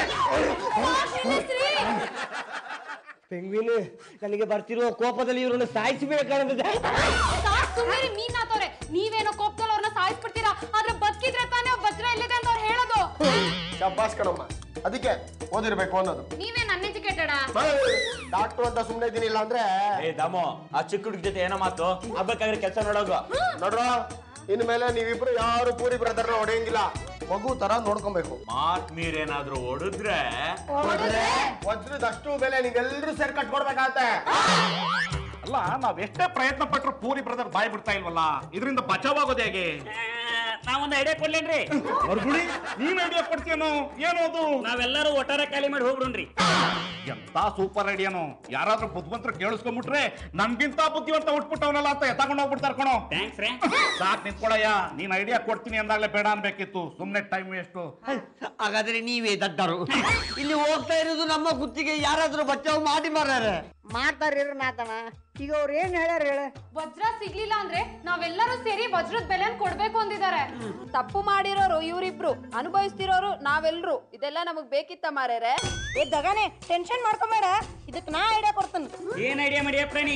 ಪೆಂಗ್ವಿನ್, ನನಗೆ ಬರ್ತಿರುವ ಕೋಪದಲ್ಲಿ ಇವ್ರನ್ನ ಸಾಯಿಸಬೇಕಾಗಿದೆ. ಮೀನಾತವ್ರೆ, ನೀವೇನೋ ಕೋಪದಲ್ಲಿ ಅವ್ರನ್ನ ಸಾಯಿಸ್ಬಿಡ್ತೀರಾ, ಆದ್ರೆ ಬದುಕಿದ್ರೆ ತಾನೇ ವಜ್ರ ಇಲ್ಲಿದೆ ಅಂತ ಅವ್ರು ಹೇಳೋದು. ಶಬ್ಬಾಸ್ ಕಣಮ್ಮ, ಅದಕ್ಕೆ ಓದಿರ್ಬೇಕು ಅನ್ನೋದು. ನೀವೇನ್ ಅನ್ಎಜುಕೇಟೆಡಾ? ಡಾಕ್ಟರ್ ಅಂತ ಸುಮ್ಮನೆ ಇದ್ದೀನಿ, ಇಲ್ಲ ಅಂದ್ರೆ ಏ ದಾಮು, ಆ ಚಿಕ್ಕ ಹುಡುಗ ಜೊತೆ ಏನೋ ಮಾತು ಹಬ್ಬಕ್ಕಾಗ್ರೆ ಕೆಲಸ ನೋಡೋದು. ನೋಡ್ರ, ಇನ್ಮೇಲೆ ನೀವಿಬ್ರು ಯಾರು ಪೂರಿ ಬ್ರದರ್ನ ಹೊಡೆಯಂಗಿಲ್ಲ, ಮಗು ತರ ನೋಡ್ಕೊಬೇಕು. ಮಾತ್ ಮೀರೇನಾದ್ರೂ ಹೊಡೆದ್ರೆ ವಜ್ರದ ಅಷ್ಟು ಬೆಲೆ ನೀವೆಲ್ಲರೂ ಸೇರಿ ಕಟ್ಕೊಡ್ಬೇಕಾಗತ್ತೆ. ಅಲ್ಲ, ನಾವ್ ಎಷ್ಟೇ ಪ್ರಯತ್ನ ಪಟ್ರು ಪೂರಿ ಬ್ರದರ್ ಬಾಯಿ ಬಿಡ್ತಾ ಇಲ್ವಲ್ಲ, ಇದರಿಂದ ಬಚಾವಾಗೋದು ಹೇಗೆ? ನಾವೊಂದು ಐಡಿಯಾ ಕೊಡ್ಲೇನ್ರಿ? ಹೊರಗುಡಿ ನೀನ್ ಐಡಿಯಾ ಕೊಡ್ತೀಯನೋ ಏನೋದು? ನಾವೆಲ್ಲರೂ ಒಟ್ಟಾರ ಖಾಲಿ ಮಾಡಿ ಹೋಗ್ಬಿಡ್ರಿ. ಎಂತ ಸೂಪರ್ ಐಡಿಯಾನು. ಯಾರಾದ್ರೂ ಬುದ್ಧಿವಂತರು ಕೇಳಿಸ್ಕೊಂಡ್ಬಿಟ್ರೆ ನನ್ಗಿಂತ ಬುದ್ಧಿವಂತ ಉಟ್ಬಿಟ್ಟವನಲ್ಲ ಅಂತ ತಗೊಂಡ್ ಹೋಗ್ಬಿಡ್ತಾರ ಕಣೋ. ಥ್ಯಾಂಕ್ಸ್ ರೇ. ಸಾಕ್ ನಿಂತ್ಕೊಳಯ್ಯ, ನೀನ್ ಐಡಿಯಾ ಕೊಡ್ತೀನಿ ಅಂದಾಗ್ಲೇ ಬೇಡ ಅನ್ಬೇಕಿತ್ತು. ಸುಮ್ನೆ ಟೈಮ್ ವೇಸ್ಟ್. ಹಾಗಾದ್ರೆ ನೀವೇ ದಡ್ಡರು. ಇಲ್ಲಿ ಹೋಗ್ತಾ ಇರೋದು ನಮ್ಮ ಗುತ್ತಿಗೆ, ಯಾರಾದ್ರೂ ಬಚಾವ್ ಮಾಡಿ ಮಾರಾರೆ. ಮಾಡ್ತಾರ್ರಿ ನಾತನ. ಈಗ ಅವ್ರು ಏನ್ ಹೇಳ್ಯಾರ ಹೇಳ? ವಜ್ರ ಸಿಗ್ಲಿಲ್ಲ ಅಂದ್ರೆ ನಾವೆಲ್ಲರೂ ಸೇರಿ ವಜ್ರದ ಬೆಲೆನ್ ಕೊಡ್ಬೇಕು ಅಂದಿದ್ದಾರೆ. ತಪ್ಪು ಮಾಡಿರೋರು ಇವರಿಬ್ರು, ಅನುಭವಿಸ್ತಿರೋರು ನಾವೆಲ್ರು. ಇದೆಲ್ಲ ನಮಗ್ ಬೇಕಿತ್ತ ಮಾರೇರೆ? ಏ ದಗಾನೆ, ಟೆನ್ಷನ್ ಮಾಡ್ಕೊಂಬೇಡ, ಇದಕ್ಕೆ ನಾ ಐಡಿಯಾ ಕೊಡ್ತೀನಿ. ಏನ್ ಐಡಿಯಾ ಮಾಡಿಯ ಪ್ರಾಣಿ?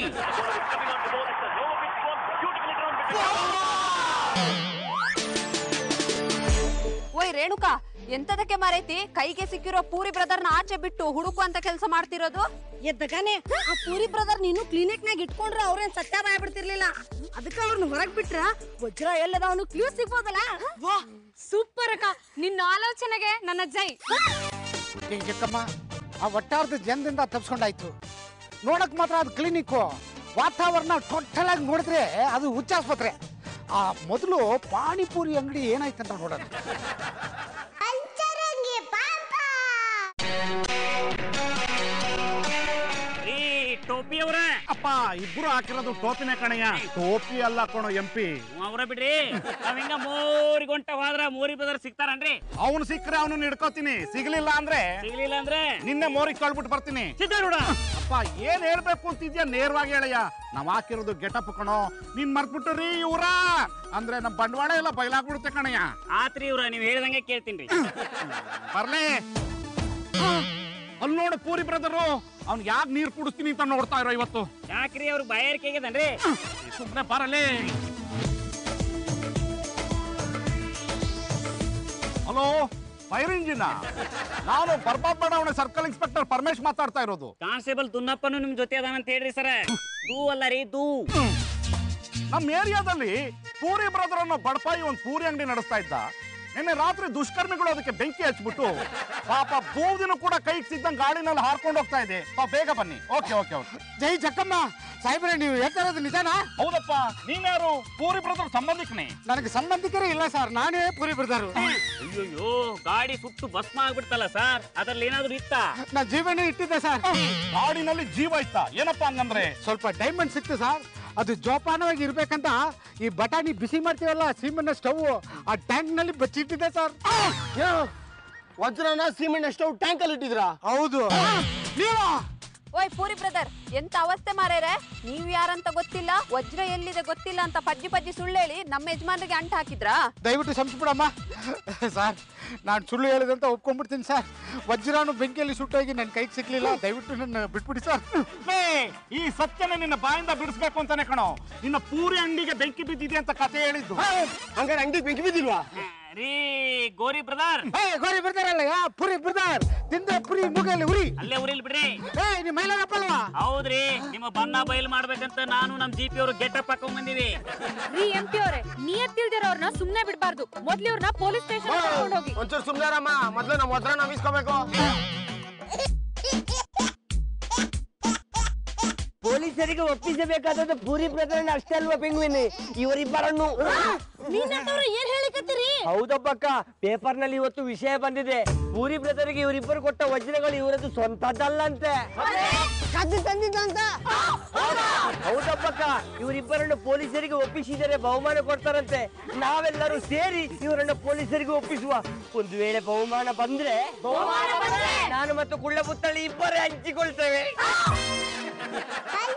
ಓಯ್ ರೇಣುಕಾ, ಎಂತದಕ್ಕೆ ಮಾರೈತಿ ಕೈಗೆ ಸಿಕ್ಕಿರೋ ಪೂರಿ ಬ್ರದರ್ನ ಆಚೆ ಬಿಟ್ಟು ಹುಡುಕು ಅಂತ ಕೆಲಸ ಮಾಡ್ತಿರೋದು? ಎದ್ದಗಾನೆ, ಆ ಪೂರಿ ಬ್ರದರ್ ನೀನು ಕ್ಲಿನಿಕ್ನಾಗ ಇಟ್ಕೊಂಡ್ರೆ ಅವ್ರೇನ್ ಸತ್ಯ ಬಾಯ್ ಬಿಡ್ತಿರ್ಲಿಲ್ಲ. ಅದಕ್ಕೆ ಅವ್ರನ್ನ ಹೊರಗ್ ಬಿಟ್ರ ವಜ್ರ ಎಲ್ಲದವನು ಕ್ಲೂ ಸಿಗ್ಬೋದಲ್ಲ. ಸೂಪರ್ ಅಕ್ಕ, ನಿನ್ನ ಆಲೋಚನೆಗೆ ನನ್ನ ಜೈ. ಜಕ್ಕಮ್ಮ, ಆ ಒಟ್ಟಾರ್ಧ ಜನದಿಂದ ತಪ್ಸ್ಕೊಂಡಾಯ್ತು. ನೋಡಕ್ ಮಾತ್ರ ಅದು ಕ್ಲಿನಿಕ್ಕು, ವಾತಾವರಣ ಟೋಟಲ್ ಆಗಿ ನೋಡಿದ್ರೆ ಅದು ಹುಚ್ಚಾಸ್ಪತ್ರೆ. ಆ ಮೊದಲು ಪಾನಿಪುರಿ ಅಂಗಡಿ ಏನಾಯ್ತಂತ ನೋಡೋಣ. ಟೋಪಿ ಅವ್ರ ಅಪ್ಪ, ಇಬ್ರು ಹಾಕಿರೋದು ಟೋಪಿನೇ ಕಣಯ್ಯ, ಟೋಪಿ ಅಲ್ಲ ಕಣೋ MP. ಅವ್ರ ಬಿಡ್ರಿ, ನಾವ್ ಹಿಂಗ ಮೋರಿಗೊಂಟ ಹೋದ್ರ ಮೋರಿ ಬ್ರದರ್ ಸಿಗ್ತಾರನ್ರಿ? ಅವನು ಸಿಕ್ಕರೆ ಅವನು ಹಿಡ್ಕೋತೀನಿ, ಸಿಗ್ಲಿಲ್ಲ ಅಂದ್ರೆ ನಿನ್ನೆ ಮೋರಿಗೆ ಕಳ್ಬಿಟ್ಟು ಬರ್ತೀನಿ. ಸಿದ್ಧಾರೂಢ ಅಪ್ಪ, ಏನ್ ಹೇಳ್ಬೇಕು ಅಂತಿದ್ಯಾ ನೇರವಾಗಿ ಹೇಳಯ್ಯ. ನಾವ್ ಹಾಕಿರೋದು ಗೆಟಪ್ ಕಣೋ, ನೀನ್ ಮರ್ತ್ಬಿಟ್ರಿ ಇವ್ರ ಅಂದ್ರೆ ನಮ್ ಬಂಡವಾಳ ಎಲ್ಲ ಬಯಲಾಗ್ಬಿಡುತ್ತೆ ಕಣಯ್ಯ. ಆತ್ರಿ ಇವ್ರ, ನೀವ್ ಹೇಳ್ದಂಗೆ ಕೇಳ್ತೀನಿ. ಬರ್ಲೇ ಅಲ್ಲಿ ನೋಡು ಪೂರಿ ಬ್ರದರು, ಅವ್ನ್ ಯಾಕೆ ನೀರ್ ಕುಡಿಸ್ತೀನಿ ಅಂತ ನೋಡ್ತಾ ಇರೋ ಇವತ್ತು. ಯಾಕ್ರಿ ಅವ್ರ ಬಾಯಾರಿಕೆ ಆಗಿದನ್ರಿ? ಸುಮ್ನೆ ಬರಲಿ. Hello, fire engine. ನಾನು ಬರ್ಬಾದ್ ಬಡಾವಣೆ ಸರ್ಕಲ್ ಇನ್ಸ್ಪೆಕ್ಟರ್ ಪರಮೇಶ್ ಮಾತಾಡ್ತಾ ಇರೋದು. ಕಾನ್ಸ್ಟೇಬಲ್ ದುನ್ನಪ್ಪನು ನಿಮ್ ಜೊತೆ ಅದಾನ ಅಂತ ಹೇಳ್ರಿ ಸರ. ದೂ ಅಲ್ಲ ರೀ, ದೂ. ನಮ್ಮ ಏರಿಯಾದಲ್ಲಿ ಪೂರಿ ಬ್ರದರ್ ಅನ್ನೋ ಬಡಪಾಯಿ ಒಂದು ಪೂರಿ ಅಂಗಡಿ ನಡೆಸ್ತಾ ಇದ್ದ. ನಿನ್ನೆ ರಾತ್ರಿ ದುಷ್ಕರ್ಮಿಗಳು ಅದಕ್ಕೆ ಬೆಂಕಿ ಹಚ್ಬಿಟ್ಟು ಪಾಪ ಬೂದಿನ ಕೂಡ ಕೈಗೆ ಸಿದ್ದಂಗೆ ಗಾಡಿನಲ್ಲಿ ಹಾರ್ಕೊಂಡು ಹೋಗ್ತಾ ಇದೆ. ಬೇಗ ಬನ್ನಿ. Okay okay okay. ಜೈ ಜಕ್ಕಮ್ಮ ಸಾಹೇಬ್ರೆ, ನೀವು ಹೇಳ್ತಾ ಇರೋದು ನಿಜಾನಾ? ಹೌದಪ್ಪ. ನೀನ್ಯಾರು? ಪೂರಿ ಬ್ರದರ್ ಸಂಬಂಧಿಕನೇ? ನನಗೆ ಸಂಬಂಧಿಕರೇ ಇಲ್ಲ ಸರ್, ನಾನೇ ಪೂರಿ ಬ್ರದರ್. ಅಯ್ಯೋ, ಗಾಡಿ ಸುಟ್ಟು ಭಸ್ಮ ಆಗ್ಬಿಡ್ತಲ್ಲ ಸರ್, ಅದ್ರಲ್ಲಿ ಏನಾದ್ರು ಇತ್ತ? ನಾ ಜೀವನೇ ಇಟ್ಟಿದ್ದೆ ಸರ್. ಗಾಡಿನಲ್ಲಿ ಜೀವ ಇತ್ತ? ಏನಪ್ಪಾ ಹಂಗಂದ್ರೆ? ಸ್ವಲ್ಪ ಡೈಮಂಡ್ ಸಿಕ್ತು ಸರ್, ಅದು ಜೋಪಾನವಾಗಿ ಇರ್ಬೇಕಂತ ಈ ಬಟಾಣಿ ಬಿಸಿ ಮಾಡ್ತೀವಲ್ಲ ಸಿಮೆಂಟ್ ಸ್ಟವ್ ಆ ಟ್ಯಾಂಕ್ ನಲ್ಲಿ ಬಚ್ಚಿಟ್ಟಿದೆ ಸರ್. ವಜ್ರನ ಸಿಮೆಂಟ್ ಸ್ಟವ್ ಟ್ಯಾಂಕ್ ಅಲ್ಲಿ ಇಟ್ಟಿದ್ರಾ? ಹೌದು. ಓಯ್ ಪೂರಿ ಬ್ರದರ್, ಎಂತ ಅವಸ್ಥೆ ಮಾರೇರೆ. ನೀವ್ ಯಾರಂತ ಗೊತ್ತಿಲ್ಲ, ವಜ್ರ ಎಲ್ಲಿದೆ ಗೊತ್ತಿಲ್ಲ ಅಂತ ಪಜ್ಜಿ ಸುಳ್ಳು ಹೇಳಿ ನಮ್ಮ ಯಜಮಾನ್ರಿಗೆ ಅಂಟ ಹಾಕಿದ್ರಾ? ದಯವಿಟ್ಟು ಸಂಸ್ಬಿಡಮ್ಮ ಸರ್. ನಾನು ಸುಳ್ಳು ಹೇಳಿದಂತ ಒಪ್ಕೊಂಡ್ಬಿಡ್ತೀನಿ ಸರ್. ವಜ್ರಾನು ಬೆಂಕಿಯಲ್ಲಿ ಸುಟ್ಟೋಗಿ ನನ್ನ ಕೈಗೆ ಸಿಗ್ಲಿಲ್ಲ. ದಯವಿಟ್ಟು ನನ್ನ ಬಿಟ್ಬಿಡಿ ಸರ್. ಈ ಸತ್ಯನ ನಿನ್ನ ಬಾಯಿಂದ ಬಿಡಿಸ್ಬೇಕು ಅಂತಾನೆ ಕಣೋ ನಿನ್ನ ಪೂರಿ ಅಂಗಡಿಗೆ ಬೆಂಕಿ ಬಿದ್ದಿದೆ ಅಂತ ಕತೆ ಹೇಳಿದ್ದು. ಹಂಗಾರೆ ಅಂಗಡಿ ಬೆಂಕಿ ಬಿದ್ದಿಲ್ವಾ? ರೀ ಗೋರಿ ಬ್ರದರ್, ಗೋರಿ ಬ್ರದರ್ ಪುರಿ ಬ್ರದರ್ ತಿಂದ್ರೆ ಪುರಿ ಮುಗಲ್ಲಿ ಉರಿ. ಅಲ್ಲೇ ಉರಿಲ್ ಬಿಡ್ರಿ. ನಿಮ್ಮ ಮೈಲಾರಪ್ಪಲ್ವಾ? ಹೌದ್ರಿ, ನಿಮ್ಮ ಬಣ್ಣ ಬಯಲು ಮಾಡ್ಬೇಕಂತ ನಾನು ನಮ್ ಜಿಪಿ ಅವರು ಗೆಟಪ್ ಹಾಕೊಂಡ್ ಬಂದಿವಿ. ರೀ ಎಂಪಿ ಅವರೇ, ನಿಯತ್ ತಿಳಿದಿರೋರ್ನ ಸುಮ್ನೆ ಬಿಡ್ಬಾರ್ದು. ಮೊದ್ಲು ಇವ್ರನ್ನ ಪೊಲೀಸ್ ಸ್ಟೇಷನ್ ಕರ್ಕೊಂಡು ಹೋಗಿ. ಒಂಚೂರು ಸುಮ್ನಾರಮ್ಮ, ಮೊದ್ಲು ನಮ್ಮ ವಜ್ರ ನಮಿಸ್ಕೋಬೇಕು. ಪೊಲೀಸರಿಗೆ ಒಪ್ಪಿಸಬೇಕಾದದ್ದು ಪೂರಿ ಪ್ರಕರಣ ಅಷ್ಟೇ ಅಲ್ವಾ ಪೆಂಗ್ವಿನ್? ಇವರಿಬ್ಬರನ್ನು ಏನ್ ಹೇಳಿಕತ್ತೀರಿ? ಹೌದಪ್ಪಕ್ಕ, ಪೇಪರ್ ನಲ್ಲಿ ಇವತ್ತು ವಿಷಯ ಬಂದಿದೆ. ಪೂರಿ ಬ್ರದರ್ಗೆ ಇವರಿಬ್ಬರು ಕೊಟ್ಟ ವಜ್ರಗಳು ಇವರದ್ದು ಸ್ವಂತದ್ದಲ್ಲಂತೆ. ಕದ್ದು ತಂದಿದ್ದಂತ. ಹೌದಪ್ಪಕ್ಕ, ಇವರಿಬ್ಬರನ್ನು ಪೊಲೀಸರಿಗೆ ಒಪ್ಪಿಸಿದರೆ ಬಹುಮಾನ ಕೊಡ್ತಾರಂತೆ. ನಾವೆಲ್ಲರೂ ಸೇರಿ ಇವರನ್ನು ಪೊಲೀಸರಿಗೆ ಒಪ್ಪಿಸುವ. ಒಂದು ವೇಳೆ ಬಹುಮಾನ ಬಂದ್ರೆ ನಾನು ಮತ್ತು ಕುಳ್ಳ ಪುತ್ತಳಿ ಇಬ್ಬರೇ ಹಂಚಿಕೊಳ್ತೇವೆ.